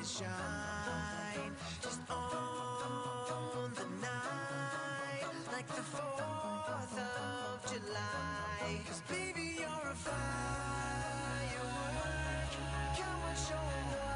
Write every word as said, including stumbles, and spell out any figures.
shine. Just on the night, like the fourth of July. 'Cause baby, you're a firework. Come on, show 'em what